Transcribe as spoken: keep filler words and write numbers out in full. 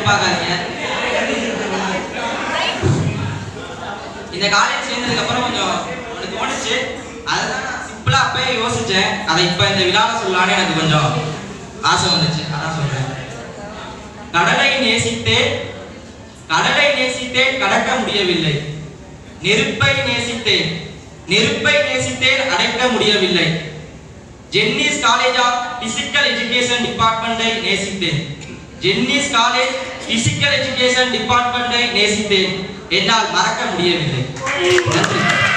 பாக்காதீங்க. இந்த காலேஜ் சேர்ந்ததுக்கு அப்புறம் கொஞ்சம் எனக்கு தோணுச்சு. அதுதான் நான் சிம்பிளா அப்பயே யோசிச்சேன். அதை இப்ப இந்த விழாவை சொல்லலான்னு எனக்கு கொஞ்சம் ஆசை வந்துச்சு. அதான் சொல்றேன். கடலை நேசித்தேன், கடலை நேசித்தேன், கடக்க முடியவில்லை. நெருப்பை நேசித்தேன், நெருப்பை நேசித்தேன், அடைக்க முடியவில்லை. Jenny's college of physical education டிபார்ட்மெண்டை நேசித்தேன், ஜென்னிஸ் காலேஜ் பிசிக்கல் எஜுகேஷன் டிபார்ட்மெண்டை நேசித்தேன், என்னால் மறக்க முடியவில்லை. நன்றி.